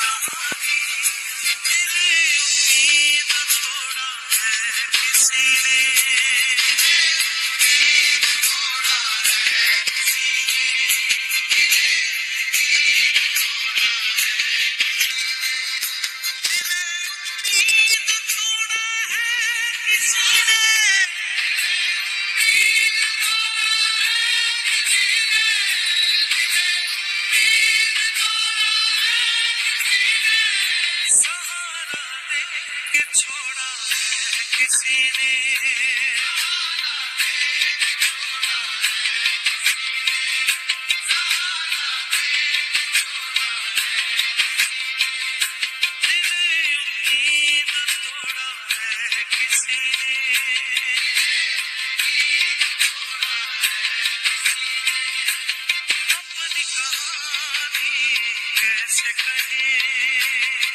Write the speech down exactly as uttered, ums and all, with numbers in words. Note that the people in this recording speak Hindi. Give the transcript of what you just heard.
कहानी, तेरी उम्मीद तोड़ा है किसी ने, सहारा दे के छोड़ा है किसी ने, तेरी उम्मीद तोड़ा है किसी ने, अपनी कहानी कैसे कहे।